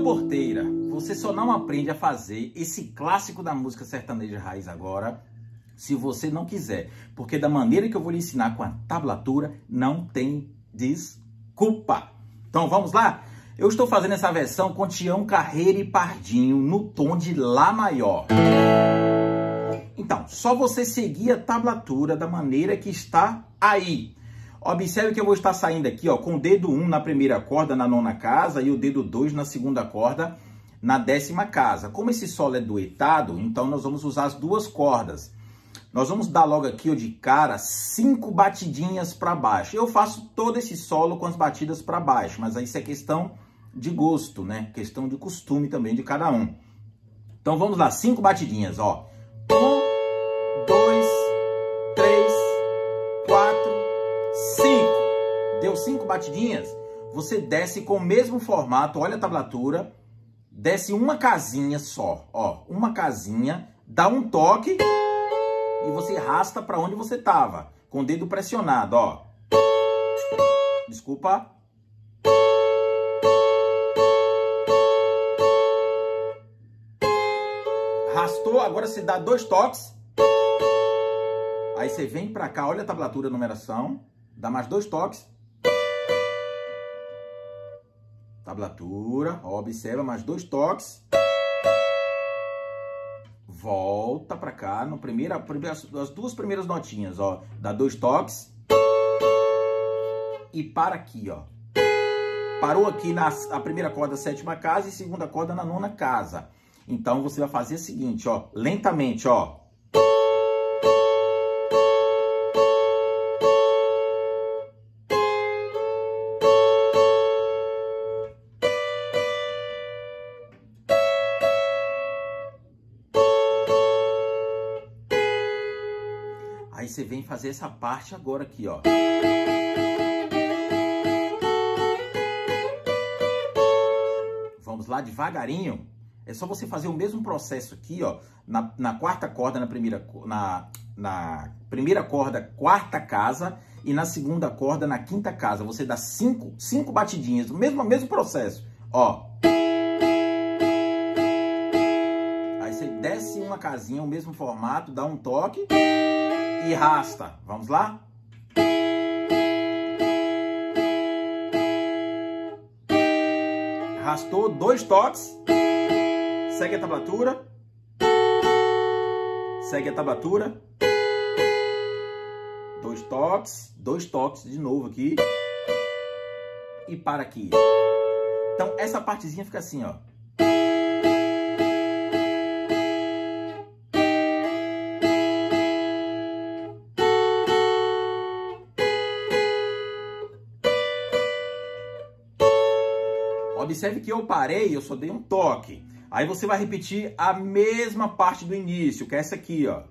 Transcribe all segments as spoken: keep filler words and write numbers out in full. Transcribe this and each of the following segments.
porteira, você só não aprende a fazer esse clássico da música sertaneja raiz agora se você não quiser. Porque da maneira que eu vou lhe ensinar com a tablatura, não tem desculpa. Então vamos lá? Eu estou fazendo essa versão com Tião Carreira e Pardinho no tom de Lá maior. Então, só você seguir a tablatura da maneira que está aí. Observe que eu vou estar saindo aqui, ó, com o dedo um na primeira corda na nona casa e o dedo dois na segunda corda na décima casa. Como esse solo é duetado, então nós vamos usar as duas cordas. Nós vamos dar logo aqui, ó, de cara, cinco batidinhas para baixo. Eu faço todo esse solo com as batidas para baixo, mas aí isso é questão de gosto, né? Questão de costume também de cada um. Então vamos lá, cinco batidinhas, ó. Um, dois, três, quatro, cinco. Deu cinco batidinhas? Você desce com o mesmo formato, olha a tablatura, desce uma casinha só, ó, uma casinha, dá um toque e você arrasta para onde você tava, com o dedo pressionado, ó. Desculpa. Arrastou, agora você dá dois toques. Aí você vem pra cá, olha a tablatura, a numeração. Dá mais dois toques. Tablatura, ó, observa, mais dois toques. Volta pra cá, no primeira, as duas primeiras notinhas, ó. Dá dois toques. E para aqui, ó. Parou aqui na a primeira corda, sétima casa, e segunda corda na nona casa. Então, você vai fazer o seguinte, ó, lentamente, ó. Aí você vem fazer essa parte agora aqui, ó. Vamos lá devagarinho. É só você fazer o mesmo processo aqui, ó, na, na quarta corda, na primeira, na, na primeira corda, quarta casa, e na segunda corda, na quinta casa. Você dá cinco, cinco batidinhas, o mesmo, mesmo processo, ó. Aí você desce uma casinha, o mesmo formato, dá um toque e arrasta. Vamos lá? Arrastou, dois toques. Segue a tablatura. Segue a tablatura. Dois toques. Dois toques de novo aqui. E para aqui. Então, essa partezinha fica assim, ó. Observe que eu parei, eu só dei um toque. Aí você vai repetir a mesma parte do início, que é essa aqui, ó.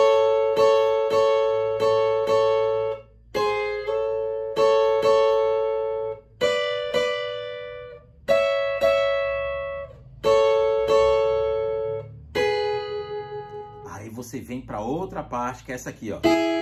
Aí você vem para outra parte, que é essa aqui, ó.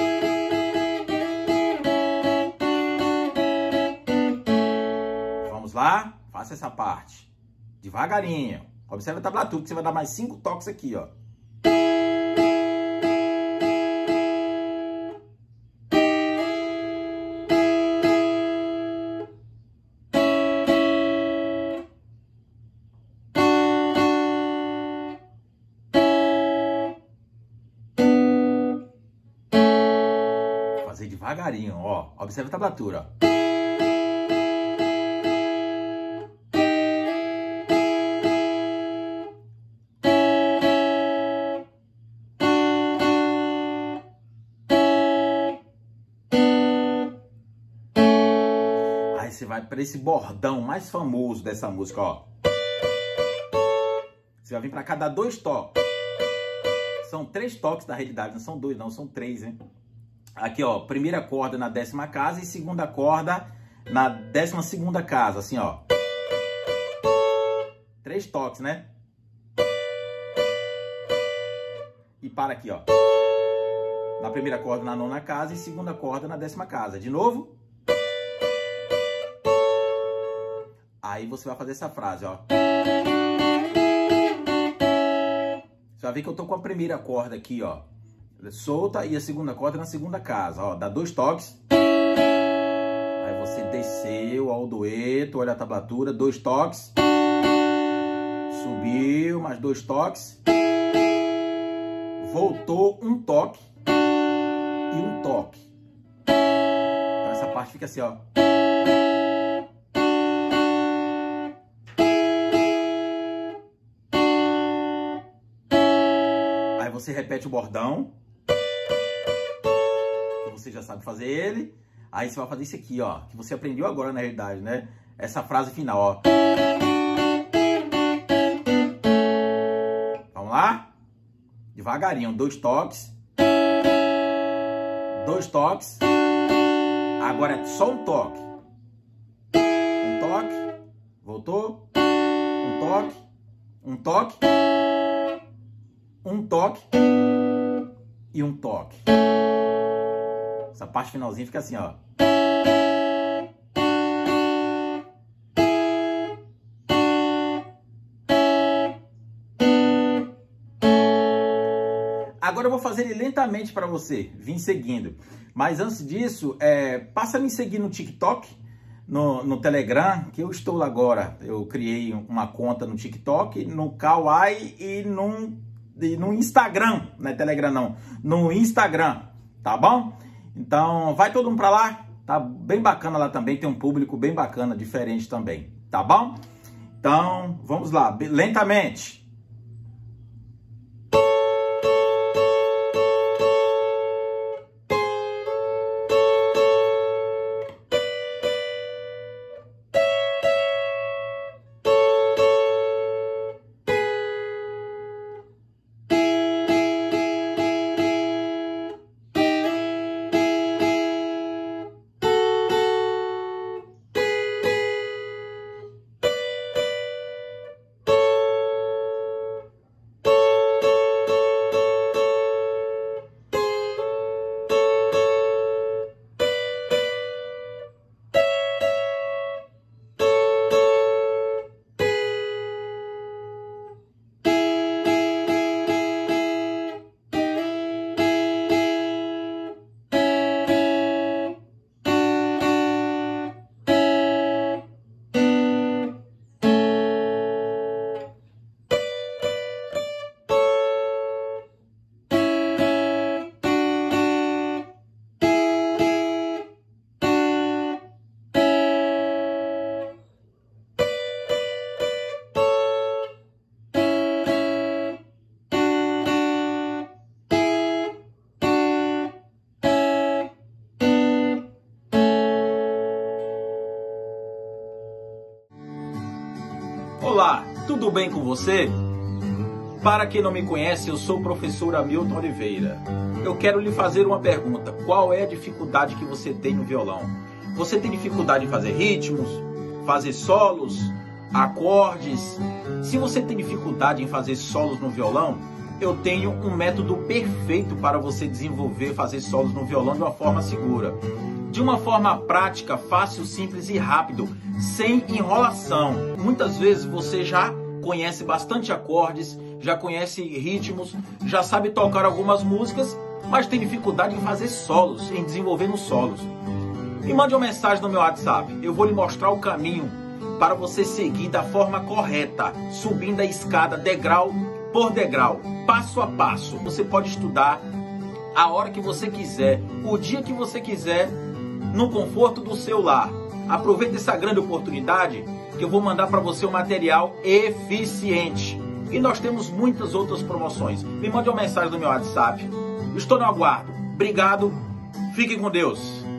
Vamos lá? Faça essa parte. Devagarinho. Observe a tablatura, que você vai dar mais cinco toques aqui, ó. Vou fazer devagarinho, ó. Observe a tablatura, ó. Você vai para esse bordão mais famoso dessa música, ó. Você vai vir para cá, dar dois toques. São três toques na realidade, não são dois não, são três, hein? Aqui, ó, primeira corda na décima casa e segunda corda na décima segunda casa, assim, ó. Três toques, né? E para aqui, ó. Na primeira corda na nona casa e segunda corda na décima casa. De novo. Aí você vai fazer essa frase, ó. Você vai ver que eu tô com a primeira corda aqui, ó, solta, e a segunda corda na segunda casa, ó, dá dois toques. Aí você desceu, ó, o dueto, olha a tablatura, dois toques. Subiu, mais dois toques. Voltou, um toque e um toque. Então essa parte fica assim, ó. Aí você repete o bordão, que você já sabe fazer ele. Aí você vai fazer isso aqui, ó, que você aprendeu agora na realidade, né? Essa frase final, ó. Vamos lá? Devagarinho, dois toques. Dois toques. Agora é só um toque. Um toque. Voltou. Um toque. Um toque. Um toque. E um toque. Essa parte finalzinha fica assim, ó. Agora eu vou fazer ele lentamente para você, vim seguindo. Mas antes disso, é, passa a me seguir no TikTok, no, no Telegram, que eu estou lá agora. Eu criei uma conta no TikTok, no Kawaii e no, e no Instagram. Não é Telegram não, no Instagram, tá bom? Então vai todo mundo para lá, tá bem bacana lá também, tem um público bem bacana, diferente também, tá bom? Então vamos lá, lentamente. Olá, tudo bem com você? Para quem não me conhece, eu sou o professor Hamilton Oliveira. Eu quero lhe fazer uma pergunta. Qual é a dificuldade que você tem no violão? Você tem dificuldade em fazer ritmos, fazer solos, acordes? Se você tem dificuldade em fazer solos no violão, eu tenho um método perfeito para você desenvolver, fazer solos no violão de uma forma segura. De uma forma prática, fácil, simples e rápido, sem enrolação. Muitas vezes você já conhece bastante acordes, já conhece ritmos, já sabe tocar algumas músicas, mas tem dificuldade em fazer solos, em desenvolver nos solos. Me mande uma mensagem no meu WhatsApp, eu vou lhe mostrar o caminho para você seguir da forma correta, subindo a escada degrau por degrau, passo a passo. Você pode estudar a hora que você quiser, o dia que você quiser, no conforto do seu lar. Aproveite essa grande oportunidade que eu vou mandar para você um material eficiente. E nós temos muitas outras promoções. Me mande uma mensagem no meu WhatsApp. Estou no aguardo. Obrigado. Fiquem com Deus.